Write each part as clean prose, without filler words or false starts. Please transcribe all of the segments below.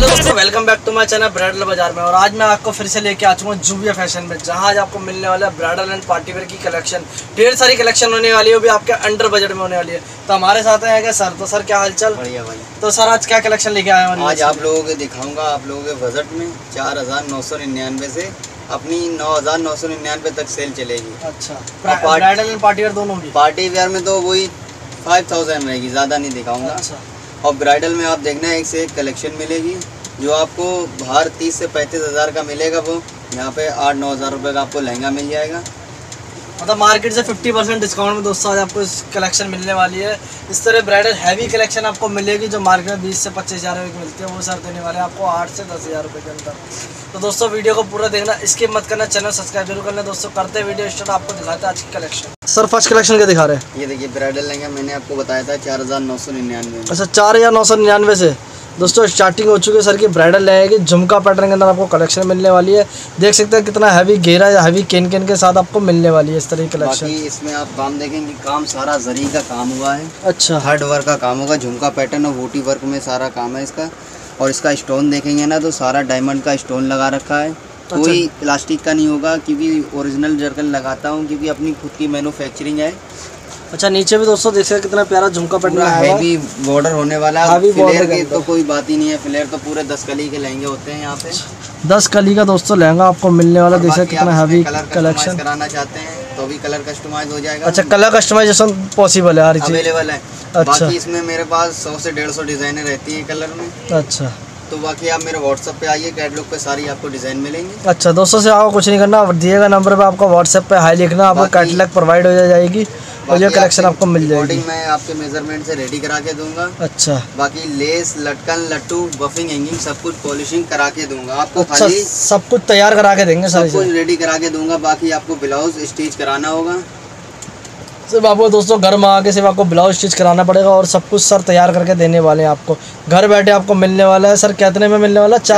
दोस्तों welcome back to my channel bridal bazaar में। और आज मैं आपको फिर से लेके आ चुका हूँ जुबिया फैशन में, जहाँ आज आपको मिलने वाला है ब्राइडल एंड पार्टीवेयर की कलेक्शन। ढेर सारी कलेक्शन होने वाली है, वो भी आपके अंडर बजट में होने वाली है। तो हमारे साथ है सर। तो सर क्या हालचाल? बढ़िया भाई। तो सर आज क्या कलेक्शन लेके आए हैं? आज आप लोगों को दिखाऊंगा, आप लोगों के बजट में 4999 से अपनी 9999 तक सेल चलेगी। अच्छा, ब्राइडल एंड पार्टीवेयर दोनों की? पार्टीवेयर में तो वही 5000 रहेगी, ज़्यादा नहीं दिखाऊंगा। अच्छा। और ब्राइडल में आप देखना एक से एक कलेक्शन मिलेगी, जो आपको बाहर 30 से 35 हज़ार का मिलेगा, वो यहाँ पे 8-9 हज़ार रुपये का आपको लहंगा मिल जाएगा। मतलब मार्केट से 50% डिस्काउंट में दोस्तों आज आपको इस कलेक्शन मिलने वाली है। इस तरह ब्राइडल हैवी कलेक्शन आपको मिलेगी, जो मार्केट में 20 से 25 हज़ार रुपये की मिलती है, वो सर देने वाले हैं आपको 8 से 10 हज़ार रुपये के अंदर। तो दोस्तों वीडियो को पूरा देखना, स्किप मत करना, चैनल सब्सक्राइब जरूर करना। दोस्तों करते हैं वीडियो स्टार्ट, आपको दिखाते हैं आज की कलेक्शन। सर फर्स्ट कलेक्शन क्या दिखा रहे हैं? ये देखिए ब्राइडल लहंगा मैंने आपको बताया था 4999। अच्छा, 4999 से दोस्तों स्टार्टिंग हो चुकी है सर की ब्राइडल लहंगे की। झुमका पैटर्न के अंदर आपको कलेक्शन मिलने वाली है। देख सकते हैं कितना हैवी घेरा या हैवी केन के साथ आपको मिलने वाली है इस तरह की कलेक्शन। इसमें आप काम देखेंगे, काम सारा जरी का काम हुआ है। अच्छा, हार्ड वर्क का काम होगा, झुमका पैटर्न और बूटी वर्क में सारा काम है इसका। और इसका स्टोन देखेंगे ना तो सारा डायमंड का स्टोन लगा रखा है। अच्छा। कोई प्लास्टिक का नहीं होगा, क्योंकि ओरिजिनल जर्कन लगाता हूँ, क्योंकि अपनी खुद की मैन्युफैक्चरिंग है। अच्छा, नीचे भी दोस्तों देख सकते कितना प्यारा झुमका पैटर्न है। हैवी बॉर्डर होने वाला है। हैवी फ्लेयर बॉर्डर की तो कोई बात ही नहीं है, फ्लेयर तो पूरे 10 कली के लहंगे होते हैं यहाँ पे। 10 कली का दोस्तों लहंगा आपको मिलने वाला। देख सकते कितना हैवी कलेक्शन। कराना चाहते हैं तो भी कलर कस्टमाइज हो जाएगा। अच्छा, कलर कस्टमाइजेशन पॉसिबल है, हर चीज अवेलेबल है। अच्छा। बाकी इसमें मेरे पास 100 से 150 डिजाइने रहती हैं कलर में। अच्छा, तो बाकी आप मेरे व्हाट्सएप पे आइए, कैटलॉग पे सारी आपको डिजाइन मिलेंगी। अच्छा, दोस्तों से आपको कुछ नहीं करना, दिएगा नंबर पे आपका व्हाट्सएप पे हाई लिखना, आपको कैटलॉग प्रोवाइड हो जाएगी और ये कलेक्शन आपको मिल जाएगी। मैं आपके मेजरमेंट से रेडी करा के दूंगा। अच्छा, बाकी लेस, लटकन, लट्टू, बफिंग, हैंगिंग सब कुछ पॉलिशिंग करा के दूंगा आपको। अच्छा, खाली सब कुछ तैयार करा के देंगे, सब कुछ रेडी करा के दूंगा। बाकी आपको ब्लाउज स्टिच कराना होगा। सिर्फ आपको दोस्तों घर में आके सिर्फ आपको ब्लाउज स्टिच कराना पड़ेगा और सब कुछ सर तैयार करके देने वाले हैं आपको। घर बैठे आपको मिलने वाला है। सर कितने में मिलने वाला है?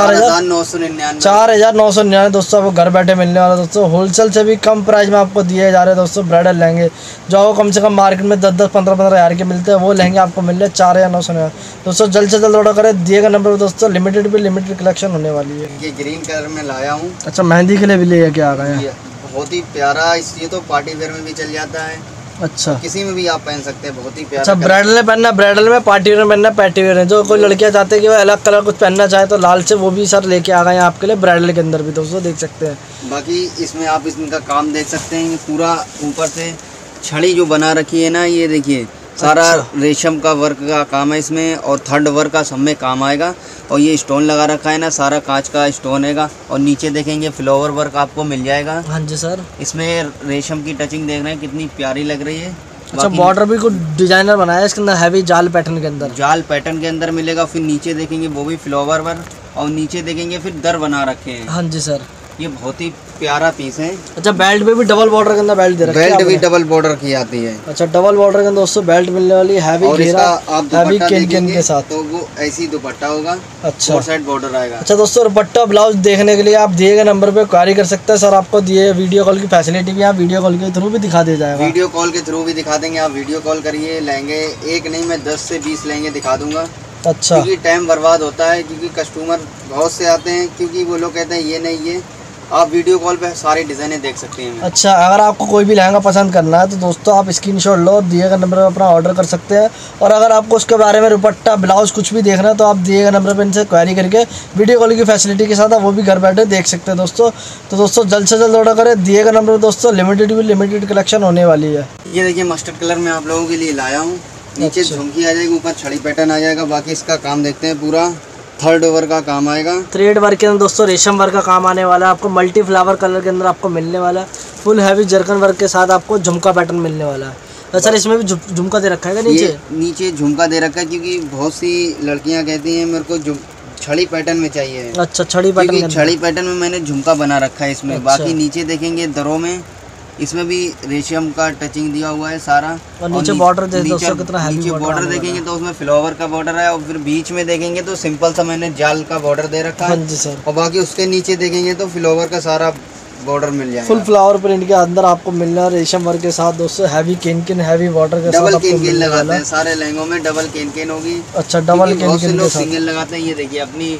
4999। 4999 दोस्तों आपको घर बैठे मिलने वाला है। दोस्तों होलसेल से भी कम प्राइस में आपको दिए जा रहे हैं दोस्तों ब्राइडल लहंगे, जो आपको कम से कम मार्केट में 10-10, 15-15 हज़ार के मिलते हैं, वो लहंगे आपको मिल रहे हैं 4999। दोस्तों जल्द से जल्द ऑर्डर करें, दिएगा नंबर पर। दोस्तों लिमिटेड कलेक्शन होने वाली है। ये ग्रीन कलर में लाया हूँ। अच्छा, मेहंदी के लिए भी लेके आ गए हैं। बहुत ही प्यारा, ये तो पार्टी वेयर में भी चल जाता है। अच्छा, किसी में भी आप पहन सकते हैं, बहुत ही प्यारा। अच्छा, ब्राइडल में पहनना, ब्राइडल में पार्टीवेयर में पहनना, पार्टीवेयर है। जो कोई लड़कियां चाहते हैं कि वो अलग कलर कुछ पहनना चाहे तो लाल से वो भी सर लेके आ गए हैं आपके लिए ब्राइडल के अंदर भी, दोस्तों देख सकते हैं। बाकी इसमें आप इनका काम देख सकते हैं, पूरा ऊपर से छड़ी जो बना रखी है ना, ये देखिए सारा रेशम का वर्क का काम है इसमें, और थर्ड वर्क का सब में काम आएगा। और ये स्टोन लगा रखा है ना, सारा कांच का स्टोन हैगा। और नीचे देखेंगे फ्लावर वर्क आपको मिल जाएगा। हाँ जी सर, इसमें रेशम की टचिंग देख रहे हैं, कितनी प्यारी लग रही है। अच्छा, बॉर्डर भी कुछ डिजाइनर बनाया है इसके अंदर, हैवी जाल पैटर्न के अंदर। जाल पैटर्न के अंदर मिलेगा। फिर नीचे देखेंगे वो भी फ्लावर वर्क, और नीचे देखेंगे फिर दर बना रखे हैं। हाँ जी सर, ये बहुत ही प्यारा पीस है। अच्छा, बेल्ट पे भी डबल बॉर्डर के अंदर बेल्ट दे रखी है। बेल्ट भी डबल बॉर्डर की आती है। अच्छा, डबल बॉर्डर के अंदर दोस्तों बेल्ट मिलने वाली है, हैवी घेरा, हैवी केन के साथ। तो वो ऐसी दुपट्टा होगा। अच्छा, फोर साइड बॉर्डर आएगा। अच्छा दोस्तों, दुपट्टा ब्लाउज देखने के लिए आप दिए गए नंबर पे क्वेरी कर सकते हैं। सर आपको दिए वीडियो कॉल की फैसिलिटी भी, आप वीडियो कॉल के थ्रू भी दिखा दिया जाएगा। वीडियो कॉल के थ्रू भी दिखा देंगे, आप वीडियो कॉल करिए। लहंगे एक नहीं, मैं 10 से 20 लहंगे दिखा दूंगा। अच्छा, क्योंकि टाइम बर्बाद होता है, क्योंकि कस्टमर बहुत से आते हैं, क्योंकि वो लोग कहते हैं ये नहीं ये। आप वीडियो कॉल पे सारी डिज़ाइनें देख सकते हैं। अच्छा, अगर आपको कोई भी लहंगा पसंद करना है तो दोस्तों आप स्क्रीनशॉट लो और दिए गए नंबर पर अपना ऑर्डर कर सकते हैं। और अगर आपको उसके बारे में दुपट्टा, ब्लाउज कुछ भी देखना है तो आप दिए गए नंबर पर इनसे क्वेरी करके वीडियो कॉल की फैसिलिटी के साथ आप वो भी घर बैठे देख सकते हैं दोस्तों। तो दोस्तों जल्द से जल्द ऑर्डर करें, दिए गए नंबर पर। दोस्तों लिमिटेड कलेक्शन होने वाली है। ये देखिए मस्टर्ड कलर में आप लोगों के लिए लाया हूँ। नीचे झुमकी आ जाएगी, ऊपर छड़ी पैटर्न आ जाएगा। बाकी इसका काम देखते हैं, पूरा थर्ड वर्क का काम आएगा। थ्रेड वर्क के अंदर दोस्तों रेशम वर्क का काम आने वाला है आपको। मल्टी फ्लावर कलर के अंदर आपको मिलने वाला है। फुल हैवी जर्कन वर्क के साथ आपको झुमका पैटर्न मिलने वाला है। तो सर इसमें भी झुमका दे रखा है नीचे झुमका दे रखा है, क्योंकि बहुत सी लड़कियां कहती हैं मेरे को छड़ी पैटर्न में चाहिए। अच्छा, छड़ी पैटर्न में मैंने झुमका बना रखा है इसमें। बाकी नीचे देखेंगे दरों में, इसमें भी रेशम का टचिंग दिया हुआ है सारा। और नीचे बॉर्डर दोस्तों कितना हैवी नीचे बॉर्डर देखेंगे तो उसमें फ्लावर का बॉर्डर है। और फिर बीच में देखेंगे तो सिंपल सा मैंने जाल का बॉर्डर दे रखा है। हाँ जी सर। और बाकी उसके नीचे देखेंगे तो फ्लावर का सारा बॉर्डर मिल जाएगा। फुल फ्लावर प्रिंट के अंदर आपको मिलना है रेशम वर्क के साथ दोस्तों। हैवी केन हैवी बॉर्डर के साथ डबल केन लगाते हैं सारे लहंगों में, डबल केन होगी। अच्छा, डबल केन सिंगल लगाते हैं। ये देखिए अपनी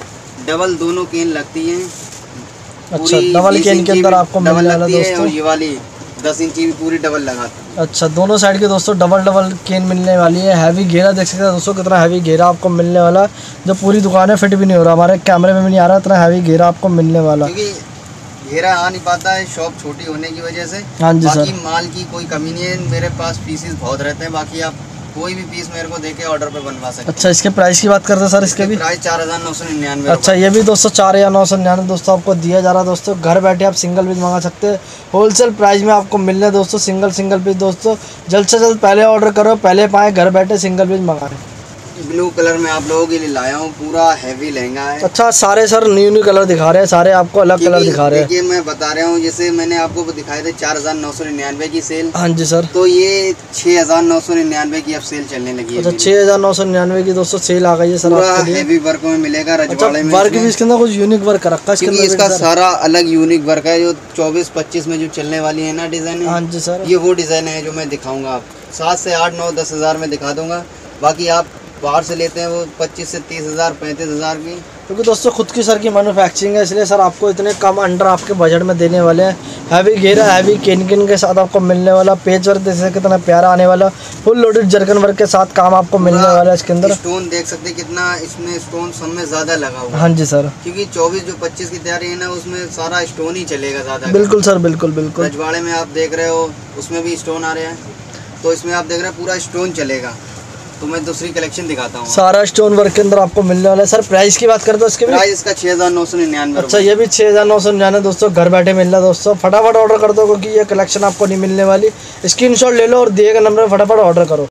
डबल दोनों केन लगती हैं। अच्छा, डबल केन के अंदर आपको मिलने वाला दोस्तों। ये वाली 10 इंची भी पूरी डबल लगाती है। अच्छा, दोनों साइड के दोस्तों डबल केन मिलने वाली है। हैवी घेरा देख सकते हैं दोस्तों, कितना हैवी घेरा आपको मिलने वाला है, जो पूरी दुकान में फिट भी नहीं हो रहा, हमारे कैमरे में भी नहीं आ रहा, इतना हैवी घेरा आपको मिलने वाला। क्योंकि घेरा आ नहीं पाता है शॉप छोटी होने की वजह से। हाँ जी सर। बाकी माल की कोई कमी नहीं है, मेरे पास पीसेस बहुत रहते हैं। बाकी आप कोई भी पीस मेरे को देके ऑर्डर पे बनवा सकते हैं। अच्छा, इसके प्राइस की बात करते हैं सर, इसके भी प्राइस 4999। अच्छा, ये भी दोस्तों 4999 दोस्तों आपको दिया जा रहा है दोस्तों। घर बैठे आप सिंगल पीस मंगा सकते हैं, होलसेल प्राइस में आपको मिलने हैं दोस्तों सिंगल पीस दोस्तों। जल्द से जल्द पहले ऑर्डर करो, पहले पाएँ, घर बैठे सिंगल पीस मंगा। ब्लू कलर में आप लोगों के लिए लाया हूँ, पूरा हैवी लहंगा है। अच्छा, सारे सर न्यू कलर दिखा रहे हैं, सारे आपको अलग कलर दिखा रहे हैं। देखिए मैं बता रहा हूँ, जैसे मैंने आपको दिखाए थे 4999 की सेल। हाँ जी सर। तो ये 6999 की अब सेल चलने लगी है। अच्छा, 6999 की दोस्तों सेल आ गई है सर आपके लिए। हैवी वर्क में मिलेगा रजवाड़े में। वर्क भी इसके अंदर कुछ यूनिक वर्क रखा है, क्योंकि इसका सारा अलग यूनिक वर्क है। जो 24-25 में जो चलने वाली है ना डिजाइन, हाँ जी सर, ये वो डिजाइन है जो मैं दिखाऊंगा। आप 7 से 8-9-10 हज़ार में दिखा दूंगा। बाकी आप बाहर से लेते हैं वो 25 से 30 हज़ार 35 हज़ार की। क्योंकि दोस्तों खुद की सर की मैन्युफैक्चरिंग है, इसलिए सर आपको इतने कम अंडर आपके बजट में देने वाले हैं। हैवी घेरा, हैवी केन के साथ आपको मिलने वाला। पेज वर्क जैसे कितना प्यारा आने वाला, फुल लोडेड जर्कन वर्क के साथ काम आपको मिलने वाला है। इसके अंदर स्टोन देख सकते हैं कितना इसमें स्टोन सब में ज्यादा लगा हुआ है। हाँ जी सर, क्योंकि 24 की तैयारी है ना, उसमें सारा स्टोन ही चलेगा ज्यादा। बिल्कुल सर, बिल्कुल। रजवाड़े में आप देख रहे हो उसमें भी स्टोन आ रहे हैं, तो इसमें आप देख रहे हैं पूरा स्टोन चलेगा। तो मैं दूसरी कलेक्शन दिखाता हूँ। सारा स्टोन वर्क के अंदर आपको मिलने वाला है। सर प्राइस की बात करते हैं इसके प्राइस इसका 6999। अच्छा, ये भी 6999 दोस्तों, घर बैठे मिल रहा है दोस्तों। फटाफट ऑर्डर कर दो, क्योंकि ये कलेक्शन आपको नहीं मिलने वाली। स्क्रीनशॉट ले लो और दिए गए नंबर पर फटाफट ऑर्डर करो।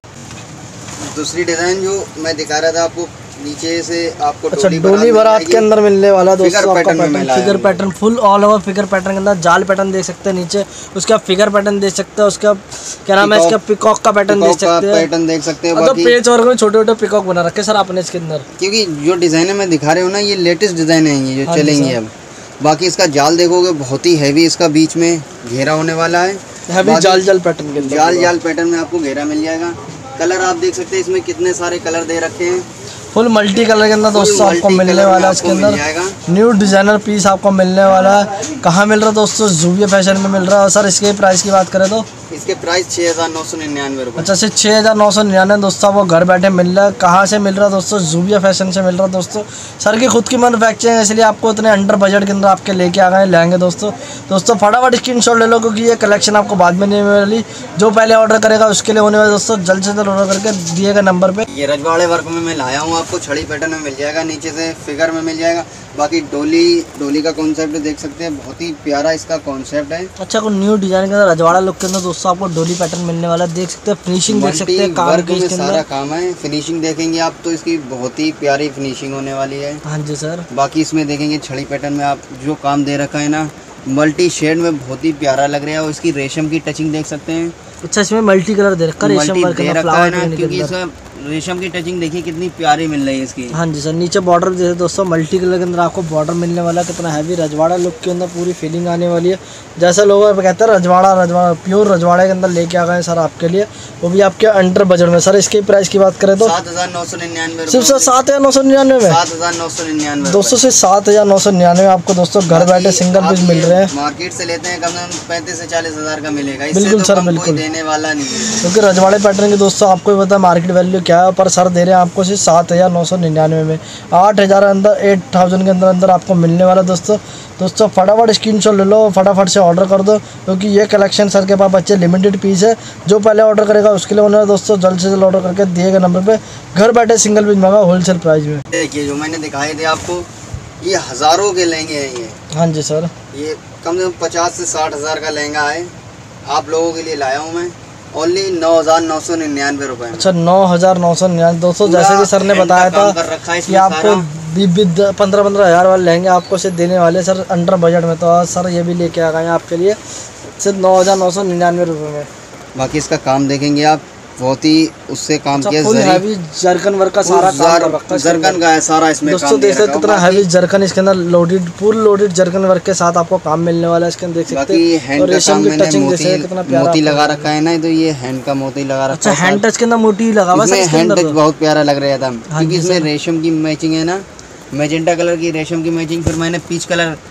दूसरी डिजाइन जो मैं दिखा रहा था आपको, नीचे से आपको अच्छा, डोली बारात के अंदर मिलने वाला दोस्तों आपका figure pattern, full all over figure pattern के अंदर जाल पैटर्न देख सकते हैं नीचे, उसका फिगर पैटर्न देख सकते हैं, उसका क्या नाम है, इसका पिकॉक का पैटर्न देख सकते हैं। तो पेज वर्क में छोटे छोटे पिकॉक बना रखे सर आपने इसके अंदर। क्योंकि जो डिजाइन मैं दिखा रहे हो ना, ये लेटेस्ट डिजाइन है, ये जो चलेंगी अब। बाकी इसका जाल देखोगे बहुत ही हैवी, इसका बीच में घेरा होने वाला है। हैवी जाल पैटर्न के अंदर, जाल पैटर्न में आपको घेरा मिल जाएगा। कलर आप देख सकते हैं, इसमें कितने सारे कलर दे रखे हैं। फुल मल्टी कलर के अंदर दोस्तों आपको मिलने वाला है। इसके अंदर न्यू डिजाइनर पीस आपको मिलने वाला है। कहाँ मिल रहा है दोस्तों? ज़ूबिया फैशन में मिल रहा है। सर इसके प्राइस की बात करें तो इसके प्राइस 6999 रुपये। अच्छा, से 6999 दोस्तों वो घर बैठे मिल रहा है। कहाँ से मिल रहा है दोस्तों? ज़ूबिया फैशन से मिल रहा है दोस्तों। सर की खुद की मैन्युफैक्चरिंग है, इसलिए आपको इतने अंडर बजट के अंदर आपके लेके आ गए लहंगे दोस्तों। फटाफट स्क्रीनशॉट ले लो, क्योंकि ये कलेक्शन आपको बाद में नहीं मिलने वाली। जो पहले ऑर्डर करेगा उसके लिए होने वाले दोस्तों, जल्द से जल्द ऑर्डर करके दिए गए नंबर पर। ये रजवाड़े वर्क में मैं लाया हूँ, आपको छड़ी पैटर्न में मिल जाएगा, नीचे से फिगर में मिल जाएगा। बाकी डोली का कॉन्सेप्ट देख सकते हैं, बहुत ही प्यारा इसका कॉन्सेप्ट है। अच्छा, कोई न्यू डिजाइन के अंदर रजवाड़ा लुक के अंदर दोस्तों आपको डोली पैटर्न मिलने वाला है। देख सकते हैं फिनिशिंग, देख सकते हैं काम के इसके सारा काम है। फिनिशिंग देखेंगे आप तो इसकी बहुत ही प्यारी फिनिशिंग होने वाली है। हाँ जी सर। बाकी इसमें देखेंगे छड़ी पैटर्न में आप जो काम दे रखा है ना, मल्टी शेड में बहुत ही प्यारा लग रहा है। और इसकी रेशम की टचिंग देख सकते हैं। अच्छा, इसमें मल्टी कलर दे रखा है, रेशम वर्क का फ्लावर ना, क्योंकि इसमें रेशम की टचिंग देखिए कितनी प्यारी मिल रही है इसकी। हाँ जी सर, नीचे बॉर्डर जैसे दोस्तों मल्टी कलर के अंदर आपको बॉर्डर मिलने वाला है। कितना हैवी रजवाड़ा लुक के अंदर पूरी फीलिंग आने वाली है। जैसा लोग कहते हैं रजवाड़ा प्योर रजवाड़े के अंदर लेके आ गए सर आपके लिए, वो भी आपके अंडर बजट में। सर इसके प्राइस की बात करें तो 7999 सिर्फ सर 7999 में 7999 दोस्तों से 7999 आपको दोस्तों घर बैठे सिंगल पीस मिल रहे हैं। मार्केट से लेते हैं कम से कम 35 से 40 हज़ार का मिलेगा। बिल्कुल सर, बिल्कुल देने वाला नहीं है, क्योंकि रजवाड़े पैटर्न के दोस्तों आपको भी पता है मार्केट वैल्यू क्या है, पर सर दे रहे हैं आपको सिर्फ 7999 में। 8000 अंदर 8000 के अंदर आपको मिलने वाला दोस्तों फटाफट स्क्रीनशॉट ले लो, फटाफट से ऑर्डर कर दो, क्योंकि ये कलेक्शन सर के पास बच्चे लिमिटेड पीस है। जो पहले ऑर्डर करेगा उसके लिए उन्हें दोस्तों जल्द से जल्द ऑर्डर करके दिए गए नंबर पे घर बैठे सिंगल पीस मंगा होलसेल प्राइस में। देखिए जो मैंने दिखाए थे आपको, ये हज़ारों के लहंगे हैं ये। हाँ जी सर, ये कम से कम 50 से 60 हज़ार का लहंगा है। आप लोगों के लिए लाया हूँ मैं ओनली 9999 रुपये। अच्छा, 9999 दोस्तों। जैसे कि सर ने बताया था कि आपको 15-15 हज़ार वाले लहंगे आपको सिर्फ देने वाले सर अंडर बजट में, तो सर ये भी लेके आ गए हैं आपके लिए सिर्फ 9999 रुपये में। बाकी इसका काम देखेंगे आप, बहुत ही उससे काम किया। फुल हैवी जरकन वर्क का सारा काम रखा है, जरकन का है सारा इसमें दोस्तों। देख सकते कितना हैवी जरकन इसके अंदर लोडेड, पूरा लोडेड जरकन वर्क के साथ आपको काम मिलने वाला है इसके अंदर। देख सकते हैं और रेशम की टचिंग जैसे कितना प्यारा मोती लगा रखा है ना, तो ये हैंड का मोती लगा रखा है। अच्छा, हैंड टच के अंदर मोती लगा हुआ है, हैंड टच बहुत प्यारा लग रहा था, क्योंकि इसमें रेशम की मैचिंग है ना, मैजेंटा कलर की रेशम की मैचिंग, फिर मैंने पीच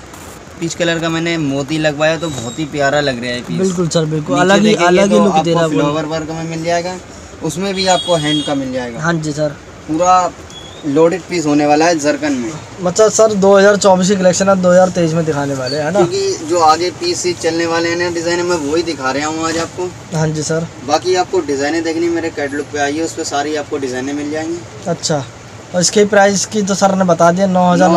कलर का मैंने मोती लगवाया, तो बहुत ही प्यारा लग रहा है पीस। बिल्कुल सर, बिल्कुल नीचे अलग ही देखेंगे तो लुक दे रहा आपको है। फ्लावर वर्क में मिल जाएगा, उसमें भी आपको हैंड का मिल जाएगा। हाँ जी सर, पूरा लोडेड पीस होने वाला है जरकन में। मतलब सर 2024 की कलेक्शन आप 2023 में दिखाने वाले हैं ना? क्योंकि जो आगे पीस चलने वाले हैं ना डिज़ाइन, में वही दिखा रहा हूँ आज आपको। हाँ जी सर। बाकी आपको डिज़ाइनें देखनी मेरे कैटलॉग पे आइए, उस पर सारी आपको डिज़ाइनें मिल जाएंगी। अच्छा, और इसके प्राइस की तो सर ने बता दिया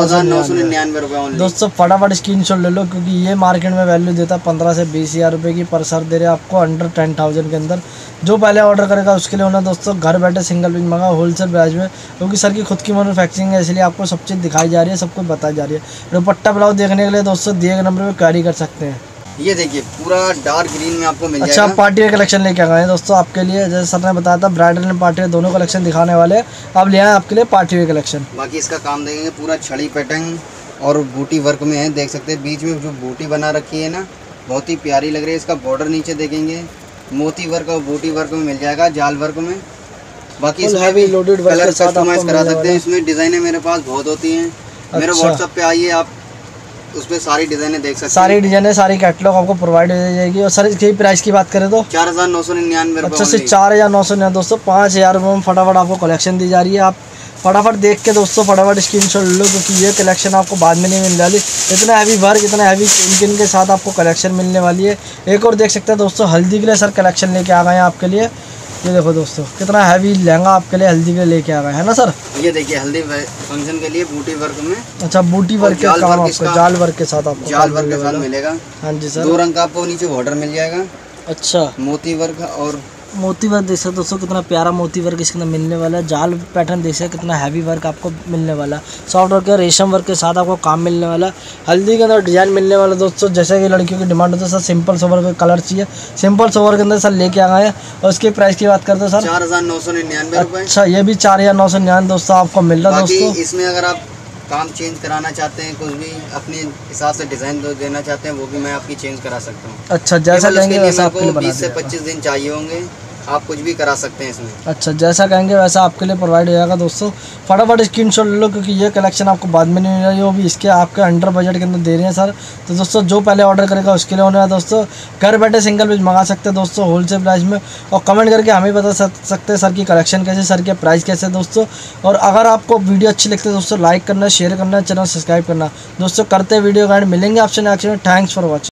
9,999 रुपये। दोस्तों फटाफट स्क्रीनशॉट ले लो, क्योंकि ये मार्केट में वैल्यू देता है 15 से 20 हज़ार रुपये की, पर सर दे रहे आपको अंडर 10,000 के अंदर। जो पहले ऑर्डर करेगा उसके लिए होना दोस्तों घर बैठे सिंगल पीस मंगा होलसेल प्राइस में, क्योंकि सर की खुद की मैन्युफैक्चरिंग है, इसलिए आपको सब चीज़ दिखाई जा रही है, सब कुछ बताई जा रही है। दुपट्टा ब्लाउज देखने के लिए दोस्तों दिए गए नंबर पर क्वेरी कर सकते हैं। ये देखिए पूरा डार्क ग्रीन में आपको मिल अच्छा, जाएगा। पार्टी वेयर कलेक्शन लेके आ गए हैं दोस्तों आपके लिए, जैसे सर ने बताया था ब्राइडल एंड पार्टी वेयर दोनों कलेक्शन दिखाने वाले हैं। अब ले आए आपके लिए पार्टी वेयर कलेक्शन। बाकी इसका काम देखेंगे पूरा छड़ी पैटर्न और बूटी वर्क में है, देख सकते हैं बीच में जो बूटी बना रखी है ना, बहुत ही प्यारी लग रही है। इसका बॉर्डर नीचे देखेंगे मोती वर्क और बूटी वर्क में मिल जाएगा, जाल वर्क में। बाकी इसमें भी कलर कस्टमाइज करा सकते हैं। इसमें डिज़ाइनें मेरे पास बहुत होती हैं। मेरे व्हाट्सएप पे आइए, आप उस पर सारी डिज़ाइनें देख सकते हैं। सारी डिज़ाइनें, सारी कैटलॉग आपको प्रोवाइड हो जाएगी। और सर इसकी प्राइस की बात करें तो 4,999 रुपये। अच्छा, सिर्फ 4,999 दोस्तों, 5,000 रुपये में फटाफट आपको कलेक्शन दी जा रही है। आप फटाफट देख के दोस्तों फटाफट स्क्रीनशॉट ले लो, क्योंकि ये कलेक्शन आपको बाद में नहीं मिलने वाली। इतना हैवी वर्क, इतना हैवी किन के साथ आपको कलेक्शन मिलने वाली है। एक और देख सकते हैं दोस्तों, हल्दी के लिए सर कलेक्शन लेके आ गए हैं आपके लिए। ये देखो दोस्तों कितना हैवी लहंगा आपके लिए हल्दी के लिए लेके आ गए हैं ना सर? ये देखिए हल्दी फंक्शन के लिए बूटी वर्क में। अच्छा, बूटी वर्क के काम आपको जाल वर्क के साथ आपको जाल वर्क के साथ मिलेगा। हाँ जी सर। 2 रंग का आपको नीचे बॉर्डर मिल जाएगा। अच्छा, मोती वर्क और मोती वर्क देख सकते दोस्तों, कितना प्यारा मोती वर्क इसके अंदर मिलने वाला है। जाल पैटर्न देख सकते कितना हैवी वर्क आपको मिलने वाला है। सॉफ्ट वर्क या रेशम वर्क के साथ आपको काम मिलने वाला है। हल्दी के अंदर डिजाइन मिलने वाला दोस्तों, जैसे कि लड़कियों की डिमांड होती है सर सिंपल सोवर का कलर चाहिए, सिंपल सोवर के अंदर सर लेके आ गए हैं। और इसके प्राइस की बात करते हैं सर 4,999 रुपये। अच्छा, ये भी 4,999 दोस्तों आपको मिल रहा है दोस्तों। इसमें अगर आप काम चेंज कराना चाहते हैं, कुछ भी अपने हिसाब से डिज़ाइन देना चाहते हैं, वो भी मैं आपकी चेंज करा सकता हूँ। अच्छा, जैसा कहेंगे वैसा आपके लिए बना 20 से 25 दिन चाहिए होंगे, आप कुछ भी करा सकते हैं इसमें। अच्छा, जैसा कहेंगे वैसा आपके लिए प्रोवाइड हो जाएगा दोस्तों। फटाफट स्क्रीनशॉट ले लो, क्योंकि ये कलेक्शन आपको बाद में नहीं मिल रही है, वो भी इसके आपके अंडर बजट के अंदर दे रहे हैं सर। तो दोस्तों जो पहले ऑर्डर करेगा उसके लिए होने वाला दोस्तों, घर बैठे सिंगल पीस मंगा सकते हैं दोस्तों होलसेल प्राइस में। और कमेंट करके हमें बता सकते हैं सर की कलेक्शन कैसे, सर के प्राइस कैसे दोस्तों। और अगर आपको वीडियो अच्छी लगती है दोस्तों, लाइक करना, शेयर करना, चैनल सब्सक्राइब करना दोस्तों। करते वीडियो गाइड, मिलेंगे आपसे नेक्स्ट में। Thanks for watching.